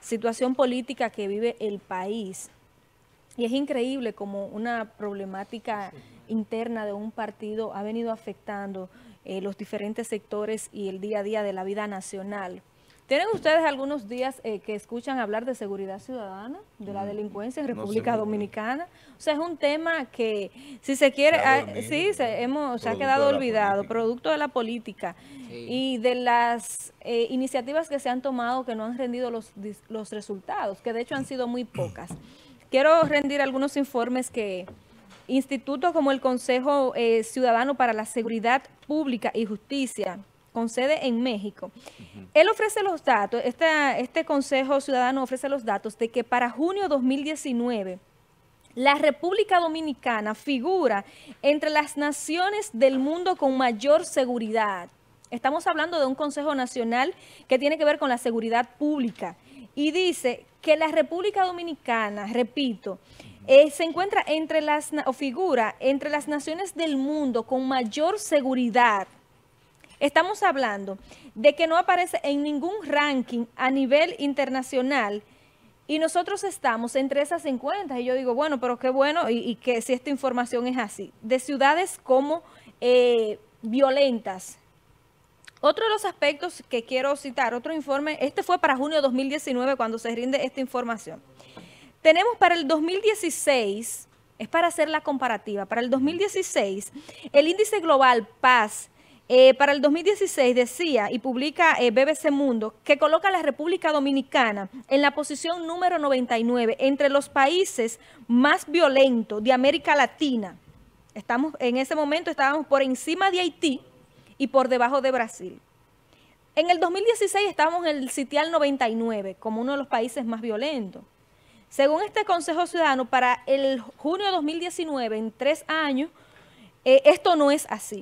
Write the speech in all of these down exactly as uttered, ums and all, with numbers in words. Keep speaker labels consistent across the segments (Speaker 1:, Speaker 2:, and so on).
Speaker 1: situación política que vive el país. Y es increíble como una problemática interna de un partido ha venido afectando eh, los diferentes sectores y el día a día de la vida nacional. ¿Tienen ustedes algunos días eh, que escuchan hablar de seguridad ciudadana, de la delincuencia en República no sé, Dominicana? O sea, es un tema que, si se quiere, ha, sí, se, hemos, se ha quedado olvidado, producto de la política sí. y de las eh, iniciativas que se han tomado que no han rendido los, los resultados, que de hecho han sido muy pocas. Quiero rendir algunos informes que institutos como el Consejo eh, Ciudadano para la Seguridad Pública y Justicia, con sede en México, uh-huh. él ofrece los datos, este, este Consejo Ciudadano ofrece los datos de que para junio dos mil diecinueve, la República Dominicana figura entre las naciones del mundo con mayor seguridad. Estamos hablando de un Consejo Nacional que tiene que ver con la seguridad pública y dice que la República Dominicana, repito, eh, se encuentra entre las, o figura entre las naciones del mundo con mayor seguridad. Estamos hablando de que no aparece en ningún ranking a nivel internacional y nosotros estamos entre esas cincuenta. Y yo digo, bueno, pero qué bueno y, y que si esta información es así. De ciudades como eh, violentas. Otro de los aspectos que quiero citar, otro informe, este fue para junio de dos mil diecinueve cuando se rinde esta información. Tenemos para el dos mil dieciséis, es para hacer la comparativa, para el dos mil dieciséis, el índice global Paz, Eh, para el dos mil dieciséis decía y publica eh, B B C Mundo que coloca a la República Dominicana en la posición número noventa y nueve entre los países más violentos de América Latina. Estamos, en ese momento estábamos por encima de Haití y por debajo de Brasil. En el dos mil dieciséis estábamos en el sitial noventa y nueve como uno de los países más violentos. Según este Consejo Ciudadano, para el junio de dos mil diecinueve, en tres años, eh, esto no es así.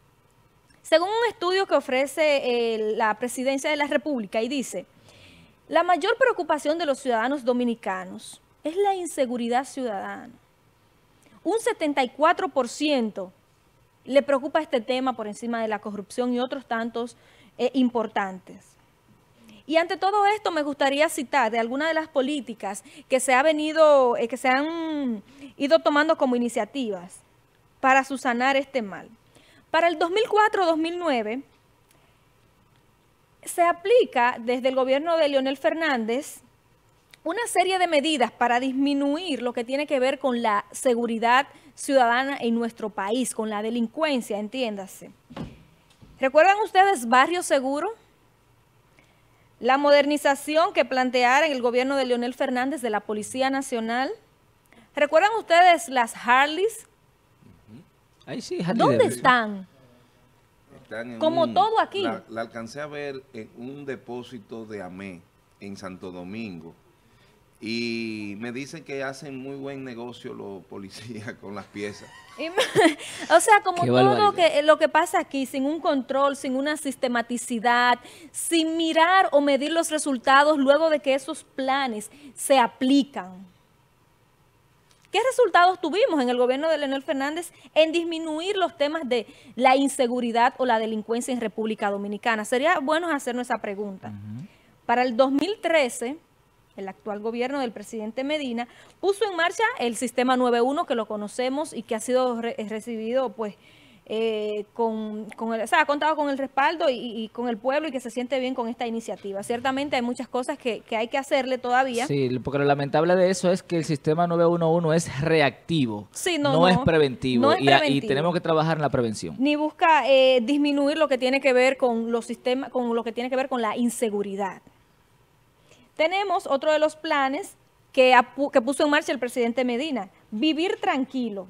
Speaker 1: Según un estudio que ofrece eh, la Presidencia de la República y dice, la mayor preocupación de los ciudadanos dominicanos es la inseguridad ciudadana. Un setenta y cuatro por ciento le preocupa este tema por encima de la corrupción y otros tantos eh, importantes. Y ante todo esto me gustaría citar de algunas de las políticas que se ha venido, eh, que se han ido tomando como iniciativas para subsanar este mal. Para el dos mil cuatro a dos mil nueve se aplica desde el gobierno de Leonel Fernández una serie de medidas para disminuir lo que tiene que ver con la seguridad ciudadana en nuestro país, con la delincuencia, entiéndase. ¿Recuerdan ustedes Barrio Seguro? La modernización que planteara en el gobierno de Leonel Fernández de la Policía Nacional. ¿Recuerdan ustedes las Harleys?
Speaker 2: Ahí sí,
Speaker 1: ¿Dónde están?
Speaker 3: Están en
Speaker 1: Como
Speaker 3: un,
Speaker 1: todo aquí.
Speaker 3: La, la alcancé a ver en un depósito de AME en Santo Domingo y me dicen que hacen muy buen negocio los policías con las piezas.
Speaker 1: O sea, como todo que, lo que pasa aquí, sin un control, sin una sistematicidad, sin mirar o medir los resultados luego de que esos planes se aplican. ¿Qué resultados tuvimos en el gobierno de Leonel Fernández en disminuir los temas de la inseguridad o la delincuencia en República Dominicana? Sería bueno hacernos esa pregunta. Uh-huh. Para el dos mil trece, el actual gobierno del presidente Medina puso en marcha el sistema nueve uno, que lo conocemos y que ha sido re recibido pues eh, con, con el, o sea, ha contado con el respaldo y, y con el pueblo y que se siente bien con esta iniciativa. Ciertamente hay muchas cosas que, que hay que hacerle todavía.
Speaker 2: Sí, porque lo lamentable de eso es que el sistema nueve uno uno es reactivo,
Speaker 1: sí, no,
Speaker 2: no,
Speaker 1: no
Speaker 2: es preventivo,
Speaker 1: no es
Speaker 2: y,
Speaker 1: preventivo.
Speaker 2: y tenemos que trabajar en la prevención.
Speaker 1: Ni busca eh, disminuir lo que tiene que ver con los sistemas, con lo que tiene que ver con la inseguridad. Tenemos otro de los planes que, que puso en marcha el presidente Medina, Vivir Tranquilo.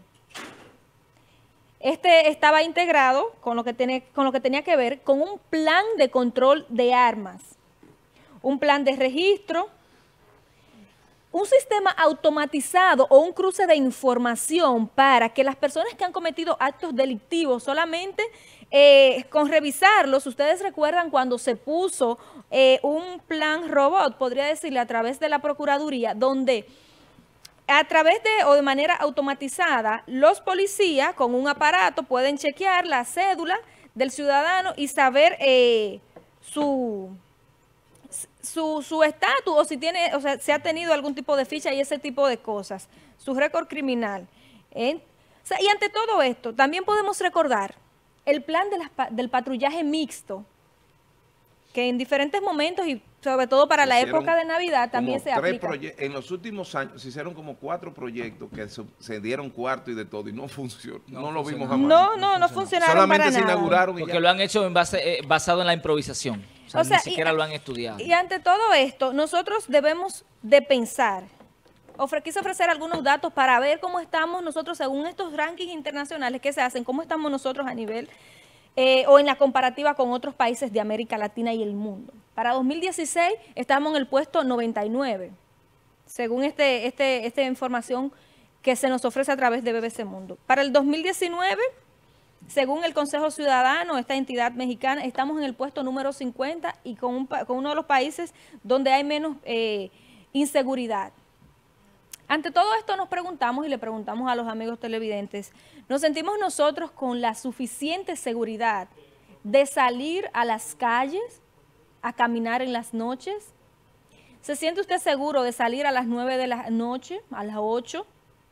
Speaker 1: Este estaba integrado con lo, que tiene, con lo que tenía que ver con un plan de control de armas, un plan de registro, un sistema automatizado o un cruce de información para que las personas que han cometido actos delictivos solamente eh, con revisarlos, ustedes recuerdan cuando se puso eh, un plan robot, podría decirle, a través de la Procuraduría, donde a través de o de manera automatizada, los policías con un aparato pueden chequear la cédula del ciudadano y saber eh, su, su su estatus o si tiene, o sea, si ha tenido algún tipo de ficha y ese tipo de cosas, su récord criminal. ¿eh? O sea, y ante todo esto, también podemos recordar el plan de las, del patrullaje mixto, que en diferentes momentos y sobre todo para la
Speaker 3: Hicieron
Speaker 1: época de Navidad también se aplica.
Speaker 3: En los últimos años se hicieron como cuatro proyectos que se, se dieron cuarto y de todo y no funcionó. No, no lo vimos jamás.
Speaker 1: No, no, no funcionaron
Speaker 3: Solamente
Speaker 1: para
Speaker 3: se
Speaker 1: nada.
Speaker 3: inauguraron y
Speaker 2: Porque
Speaker 3: ya.
Speaker 2: lo han hecho en base, eh, basado en la improvisación. O sea,
Speaker 1: O sea,
Speaker 2: ni siquiera
Speaker 1: y,
Speaker 2: lo han estudiado.
Speaker 1: Y ante todo esto, nosotros debemos de pensar. Ofre, quise ofrecer algunos datos para ver cómo estamos nosotros según estos rankings internacionales que se hacen, cómo estamos nosotros a nivel eh, o en la comparativa con otros países de América Latina y el mundo. Para dos mil dieciséis estamos en el puesto noventa y nueve, según este, este, esta información que se nos ofrece a través de B B C Mundo. Para el dos mil diecinueve, según el Consejo Ciudadano, esta entidad mexicana, estamos en el puesto número cincuenta y con, un, con uno de los países donde hay menos eh, inseguridad. Ante todo esto nos preguntamos y le preguntamos a los amigos televidentes, ¿nos sentimos nosotros con la suficiente seguridad de salir a las calles a caminar en las noches? ¿Se siente usted seguro de salir a las nueve de la noche, a las ocho,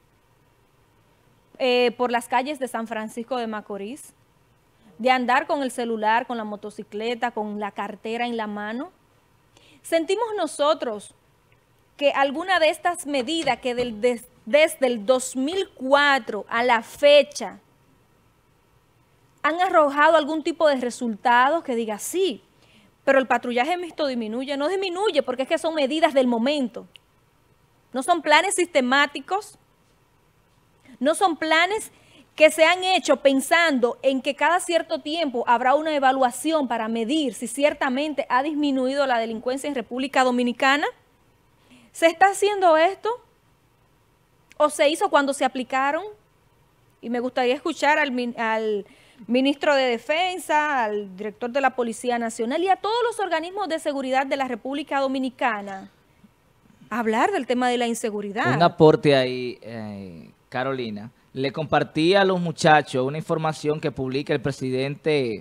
Speaker 1: eh, por las calles de San Francisco de Macorís? ¿De andar con el celular, con la motocicleta, con la cartera en la mano? ¿Sentimos nosotros que alguna de estas medidas que del, des, desde el dos mil cuatro a la fecha han arrojado algún tipo de resultados que diga sí, pero el patrullaje mixto disminuye? No disminuye porque es que son medidas del momento. No son planes sistemáticos, no son planes que se han hecho pensando en que cada cierto tiempo habrá una evaluación para medir si ciertamente ha disminuido la delincuencia en República Dominicana. ¿Se está haciendo esto? ¿O se hizo cuando se aplicaron? Y me gustaría escuchar al, al ministro de Defensa, al director de la Policía Nacional y a todos los organismos de seguridad de la República Dominicana hablar del tema de la inseguridad.
Speaker 2: Un aporte ahí, eh, Carolina. Le compartí a los muchachos una información que publica el presidente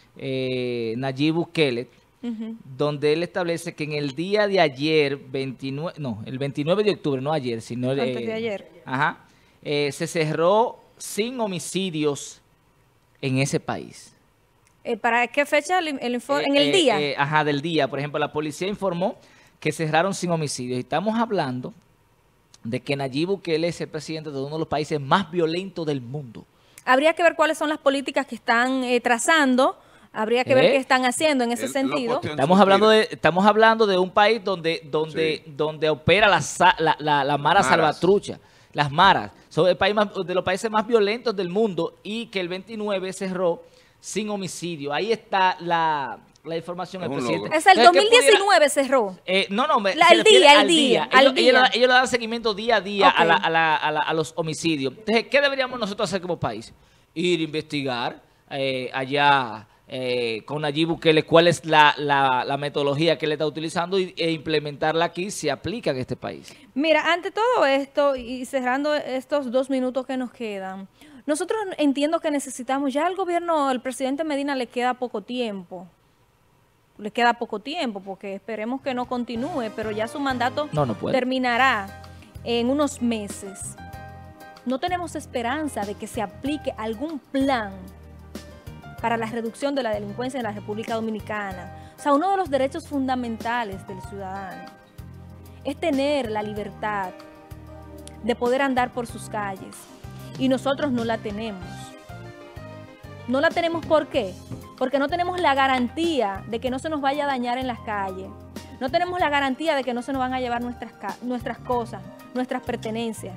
Speaker 2: eh, Nayib Bukele, Uh-huh. donde él establece que en el día de ayer, veintinueve, no, el veintinueve de octubre, no ayer, sino
Speaker 1: antes
Speaker 2: eh,
Speaker 1: de ayer,
Speaker 2: ajá, eh, se cerró sin homicidios en ese país.
Speaker 1: Eh, ¿Para qué fecha el, el informe?
Speaker 2: Eh,
Speaker 1: ¿En el
Speaker 2: eh,
Speaker 1: día?
Speaker 2: Eh, ajá, del día. Por ejemplo, la policía informó que cerraron sin homicidios. Estamos hablando de que Nayib Bukele es el presidente de uno de los países más violentos del mundo.
Speaker 1: Habría que ver cuáles son las políticas que están eh, trazando. Habría que ver
Speaker 2: ¿Eh?
Speaker 1: qué están haciendo en ese
Speaker 3: El,
Speaker 1: sentido.
Speaker 2: Estamos hablando de estamos hablando de un país donde donde sí. donde opera la, la, la, la mara salvatrucha, las maras. Son el país más, de los países más violentos del mundo y que el veintinueve cerró sin homicidio. Ahí está la, la información del presidente.
Speaker 1: Es el dos mil diecinueve cerró.
Speaker 2: Eh, no, no, me,
Speaker 1: la, el día, el día.
Speaker 2: día. Ellos,
Speaker 1: día.
Speaker 2: Ellos, ellos le dan seguimiento día a día
Speaker 1: okay.
Speaker 2: a, la, a, la, a, la, a los homicidios. Entonces, ¿qué deberíamos nosotros hacer como país? Ir a investigar eh, allá... Eh, con Nayib Bukele, cuál es la, la, la metodología que él está utilizando y, e implementarla aquí si aplica en este país.
Speaker 1: Mira, ante todo esto y cerrando estos dos minutos que nos quedan, nosotros entiendo que necesitamos, ya al gobierno, el presidente Medina le queda poco tiempo, le queda poco tiempo porque esperemos que no continúe, pero ya su mandato
Speaker 2: no, no puede.
Speaker 1: terminará en unos meses. No tenemos esperanza de que se aplique algún plan para la reducción de la delincuencia en la República Dominicana. O sea, uno de los derechos fundamentales del ciudadano es tener la libertad de poder andar por sus calles. Y nosotros no la tenemos. No la tenemos, ¿por qué? Porque no tenemos la garantía de que no se nos vaya a dañar en las calles. No tenemos la garantía de que no se nos van a llevar nuestras, nuestras cosas, nuestras pertenencias.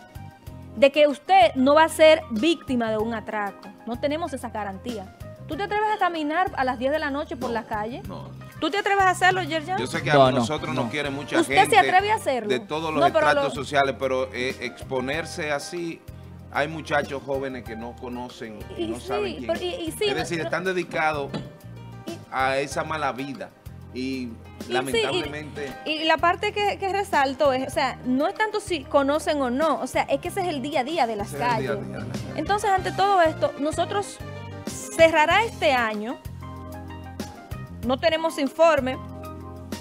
Speaker 1: De que usted no va a ser víctima de un atraco. No tenemos esa garantía. ¿Tú te atreves a caminar a las diez de la noche por
Speaker 3: no,
Speaker 1: la calle?
Speaker 3: No.
Speaker 1: ¿Tú te atreves a hacerlo, Yerjan?
Speaker 3: Yo sé que
Speaker 2: no,
Speaker 3: a
Speaker 2: no,
Speaker 3: nosotros
Speaker 2: no.
Speaker 3: nos quiere mucha
Speaker 1: ¿Usted
Speaker 3: gente.
Speaker 1: ¿Usted se atreve a hacerlo?
Speaker 3: De todos los
Speaker 1: no,
Speaker 3: estratos
Speaker 1: lo...
Speaker 3: sociales, pero eh, exponerse así, hay muchachos jóvenes que no conocen, y, y no sí, saben quién.
Speaker 1: Pero, y, y sí,
Speaker 3: es decir,
Speaker 1: no,
Speaker 3: están dedicados
Speaker 1: y,
Speaker 3: a esa mala vida. Y, y lamentablemente...
Speaker 1: Sí, y, y la parte que, que resalto es, o sea, no es tanto si conocen o no, o sea, es que ese es el día a día de las calles. Día día de las calles. Entonces, ante todo esto, nosotros cerrará este año, no tenemos informe,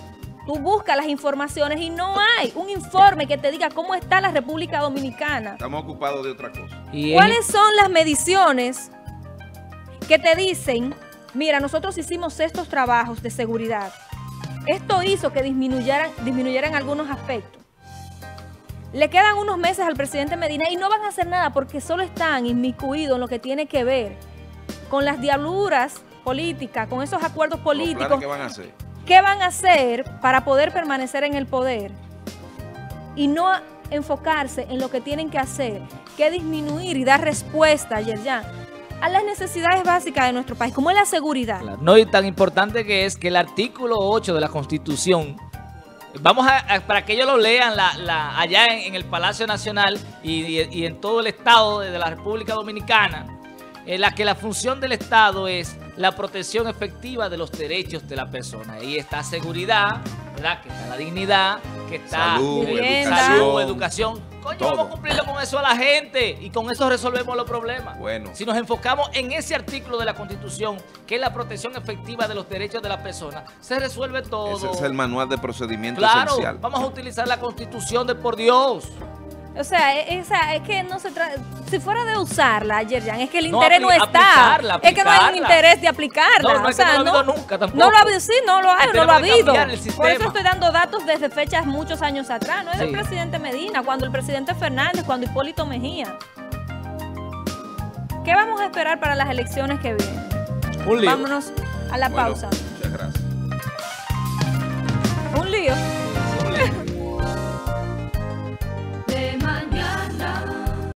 Speaker 1: Tú buscas las informaciones y no hay un informe que te diga cómo está la República Dominicana.
Speaker 3: Estamos ocupados de otra cosa.
Speaker 2: Y
Speaker 1: ¿Cuáles son las mediciones que te dicen, mira, nosotros hicimos estos trabajos de seguridad? Esto hizo que disminuyeran, disminuyeran algunos aspectos. Le quedan unos meses al presidente Medina y no van a hacer nada porque solo están inmiscuidos en lo que tiene que ver con las diabluras políticas, con esos acuerdos políticos.
Speaker 3: ¿Qué van a hacer?
Speaker 1: ¿Qué van a hacer para poder permanecer en el poder? Y no enfocarse en lo que tienen que hacer, que disminuir y dar respuesta, Yerjan, a las necesidades básicas de nuestro país, como es la seguridad.
Speaker 2: Claro. No, y tan importante que es que el artículo ocho de la Constitución, vamos a, a para que ellos lo lean la, la, allá en, en el Palacio Nacional y, y, y en todo el Estado de, de la República Dominicana, en la que la función del Estado es la protección efectiva de los derechos de la persona. Ahí está seguridad, ¿verdad? Que está la dignidad, que está
Speaker 3: salud,
Speaker 1: vivienda,
Speaker 3: educación.
Speaker 2: educación. Coño,
Speaker 3: Todo.
Speaker 2: vamos a cumplirle con eso a la gente y con eso resolvemos los problemas.
Speaker 3: Bueno.
Speaker 2: Si nos enfocamos en ese artículo de la Constitución, que es la protección efectiva de los derechos de la persona, se resuelve todo.
Speaker 3: Ese es el manual de procedimiento
Speaker 2: Claro,
Speaker 3: esencial.
Speaker 2: vamos a utilizar la Constitución de por Dios.
Speaker 1: O sea, esa, es que no se trata, si fuera de usarla, Yerjan, es que el
Speaker 2: No,
Speaker 1: interés no
Speaker 2: apli-
Speaker 1: está,
Speaker 2: aplicarla,
Speaker 1: es que no hay un
Speaker 2: aplicarla.
Speaker 1: interés de aplicarla.
Speaker 2: No, no
Speaker 1: o
Speaker 2: es que
Speaker 1: sea,
Speaker 2: no lo ha habido nunca tampoco.
Speaker 1: No lo ha habido, sí, no lo hay,
Speaker 2: Que
Speaker 1: no lo ha
Speaker 2: tenemos que
Speaker 1: habido.
Speaker 2: cambiar el
Speaker 1: Por
Speaker 2: sistema.
Speaker 1: eso estoy dando datos desde fechas muchos años atrás, no es
Speaker 2: Sí.
Speaker 1: del presidente Medina, cuando el presidente Fernández, cuando Hipólito Mejía. ¿Qué vamos a esperar para las elecciones que vienen?
Speaker 2: Un lío.
Speaker 1: Vámonos a la
Speaker 3: Bueno.
Speaker 1: pausa.